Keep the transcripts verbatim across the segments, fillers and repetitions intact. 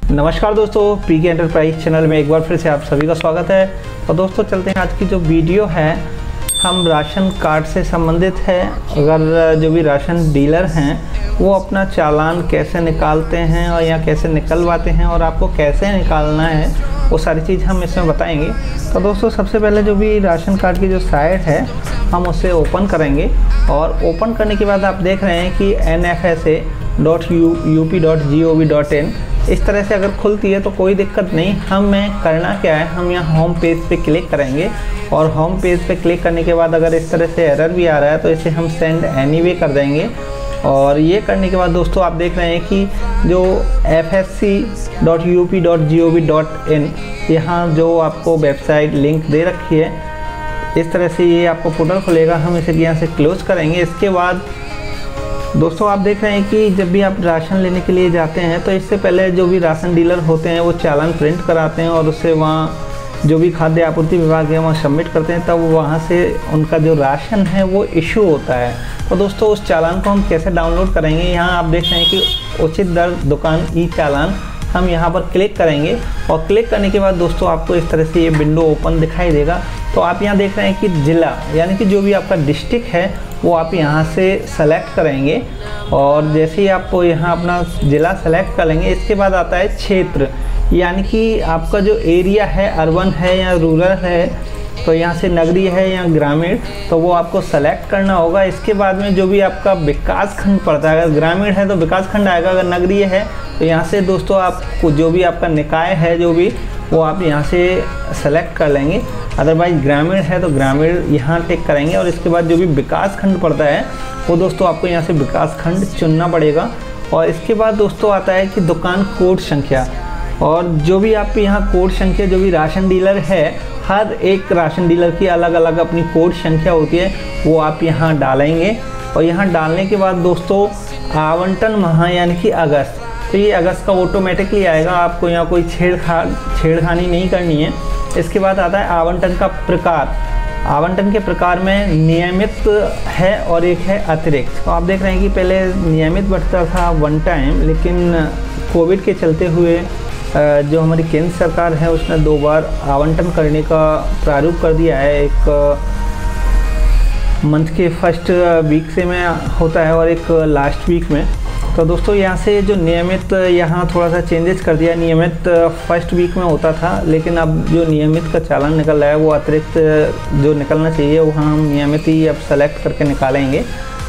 नमस्कार दोस्तों, पीके enterprise channel में एक बार फिर से आप सभी का स्वागत है। और दोस्तों चलते हैं, आज की जो वीडियो है हम राशन कार्ड से संबंधित है। अगर जो भी राशन डीलर हैं वो अपना चालान कैसे निकालते हैं और या कैसे निकलवाते हैं और आपको कैसे निकालना है वो सारी चीज़ हम इसमें बताएंगे। तो दोस्तों सबसे पहले जो भी राशन कार्ड की जो साइट है हम उसे ओपन करेंगे और ओपन करने के बाद आप देख रहे हैं कि N F S A dot U P dot G O V dot in इस तरह से अगर खुलती है तो कोई दिक्कत नहीं। हमें करना क्या है, हम यहाँ होम पेज पे क्लिक करेंगे और होम पेज पे क्लिक करने के बाद अगर इस तरह से एरर भी आ रहा है तो इसे हम सेंड एनीवे कर देंगे। और ये करने के बाद दोस्तों आप देख रहे हैं कि जो F S C dot U P dot G O V dot in यहाँ जो आपको वेबसाइट लिंक दे रखी है, इस तरह से ये आपको पोर्टल खुलेगा। हम इसे यहाँ से क्लोज करेंगे। इसके बाद दोस्तों आप देख रहे हैं कि जब भी आप राशन लेने के लिए जाते हैं तो इससे पहले जो भी राशन डीलर होते हैं वो चालान प्रिंट कराते हैं और उससे वहाँ जो भी खाद्य आपूर्ति विभाग है वहाँ सबमिट करते हैं, तब वहाँ से उनका जो राशन है वो इशू होता है। तो दोस्तों उस चालान को हम कैसे डाउनलोड करेंगे, यहाँ आप देख रहे हैं कि उचित दर दुकान ई चालान, हम यहाँ पर क्लिक करेंगे और क्लिक करने के बाद दोस्तों आपको इस तरह से ये विंडो ओपन दिखाई देगा। तो आप यहाँ देख रहे हैं कि ज़िला यानी कि जो भी आपका डिस्ट्रिक्ट है वो आप यहाँ से सेलेक्ट करेंगे और जैसे ही आप यहाँ अपना ज़िला सेलेक्ट कर लेंगे इसके बाद आता है क्षेत्र, यानी कि आपका जो एरिया है अर्बन है या रूरल है, तो यहाँ से नगरीय है या ग्रामीण, तो वो आपको सेलेक्ट करना होगा। इसके बाद में जो भी आपका विकास खंड पड़ता है, अगर ग्रामीण है तो विकास खंड आएगा, अगर नगरीय है तो यहाँ से दोस्तों आपको जो भी आपका निकाय है जो भी वो आप यहाँ से सेलेक्ट कर लेंगे। अदरवाइज ग्रामीण है तो ग्रामीण यहाँ टिक करेंगे और इसके बाद जो भी विकास खंड पड़ता है वो दोस्तों आपको यहाँ से विकास खंड चुनना पड़ेगा। और इसके बाद दोस्तों आता है कि दुकान कोड संख्या, और जो भी आप यहाँ कोड संख्या जो भी राशन डीलर है, हर एक राशन डीलर की अलग अलग अपनी कोड संख्या होती है, वो आप यहाँ डालेंगे। और यहाँ डालने के बाद दोस्तों आवंटन माह यानी कि अगस्त, तो ये अगस्त का ऑटोमेटिकली आएगा, आपको यहाँ कोई छेड़छाड़ छेड़खानी नहीं करनी है। इसके बाद आता है आवंटन का प्रकार, आवंटन के प्रकार में नियमित है और एक है अतिरिक्त। तो आप देख रहे हैं कि पहले नियमित बढ़ता था वन टाइम, लेकिन कोविड के चलते हुए जो हमारी केंद्र सरकार है उसने दो बार आवंटन करने का प्रारूप कर दिया है। एक मंथ के फर्स्ट वीक से में होता है और एक लास्ट वीक में। तो दोस्तों यहाँ से जो नियमित यहाँ थोड़ा सा चेंजेस कर दिया, नियमित फर्स्ट वीक में होता था लेकिन अब जो नियमित का चालान निकल रहा है वो अतिरिक्त जो निकलना चाहिए वो हम नियमित ही अब सेलेक्ट करके निकालेंगे।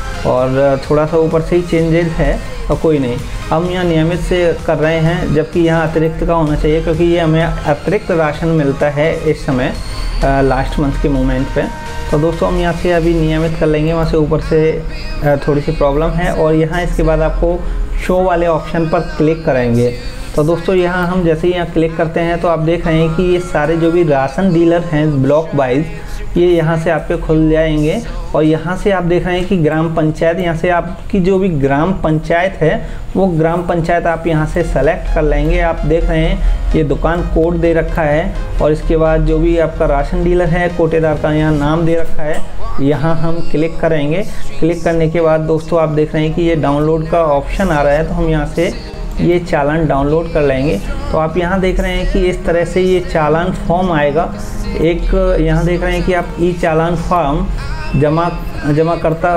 और थोड़ा सा ऊपर से ही चेंजेस है और कोई नहीं, हम यहाँ नियमित से कर रहे हैं, जबकि यहाँ अतिरिक्त का होना चाहिए क्योंकि ये हमें अतिरिक्त राशन मिलता है इस समय लास्ट मंथ के मोमेंट पे। तो दोस्तों हम यहाँ से अभी नियमित कर लेंगे, वहाँ से ऊपर से थोड़ी सी प्रॉब्लम है। और यहाँ इसके बाद आपको शो वाले ऑप्शन पर क्लिक करेंगे। तो दोस्तों यहाँ हम जैसे ही यहाँ क्लिक करते हैं तो आप देख रहे हैं कि ये सारे जो भी राशन डीलर हैं ब्लॉक वाइज ये यहाँ से आपके खुल जाएंगे। और यहाँ से आप देख रहे हैं कि ग्राम पंचायत, यहाँ से आपकी जो भी ग्राम पंचायत है वो ग्राम पंचायत आप यहाँ से सेलेक्ट कर लेंगे। आप देख रहे हैं ये दुकान कोड दे रखा है और इसके बाद जो भी आपका राशन डीलर है कोटेदार का यहाँ नाम दे रखा है, यहाँ हम क्लिक करेंगे। क्लिक करने के बाद दोस्तों आप देख रहे हैं कि ये डाउनलोड का ऑप्शन आ रहा है, तो हम यहाँ से ये चालान डाउनलोड कर लेंगे। तो आप यहाँ देख रहे हैं कि इस तरह से ये चालान फॉर्म आएगा। एक यहाँ देख रहे हैं कि आप ई चालान फॉर्म जमा जमाकर्ता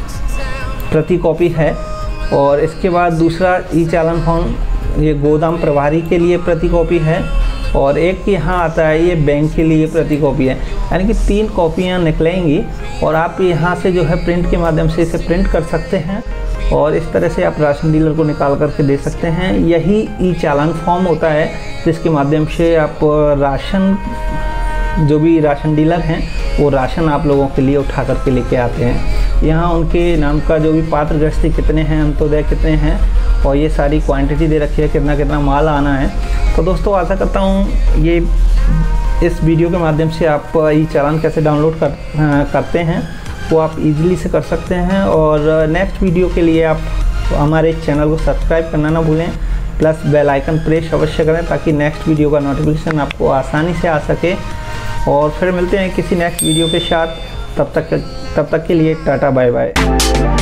प्रति कॉपी है, और इसके बाद दूसरा ई चालान फॉर्म ये गोदाम प्रभारी के लिए प्रति कॉपी है, और एक यहाँ आता है ये बैंक के लिए प्रति कॉपी है। यानी कि तीन कॉपियाँ निकलेंगी और आप यहाँ से जो है प्रिंट के माध्यम से इसे प्रिंट कर सकते हैं और इस तरह से आप राशन डीलर को निकाल करके दे सकते हैं। यही ई चालान फॉर्म होता है जिसके माध्यम से आप राशन जो भी राशन डीलर हैं वो राशन आप लोगों के लिए उठा करके लेके आते हैं। यहाँ उनके नाम का जो भी पात्र गृहस्थी कितने हैं, अंत्योदय कितने हैं, और ये सारी क्वांटिटी दे रखी है, कितना कितना माल आना है। तो दोस्तों आशा करता हूँ ये इस वीडियो के माध्यम से आप ई चालान कैसे डाउनलोड कर करते हैं वो आप इजीली से कर सकते हैं। और नेक्स्ट वीडियो के लिए आप हमारे चैनल को सब्सक्राइब करना ना भूलें, प्लस बेल आइकन प्रेस अवश्य करें ताकि नेक्स्ट वीडियो का नोटिफिकेशन आपको आसानी से आ सके। और फिर मिलते हैं किसी नेक्स्ट वीडियो के साथ, तब तक तब तक के लिए टाटा बाय बाय।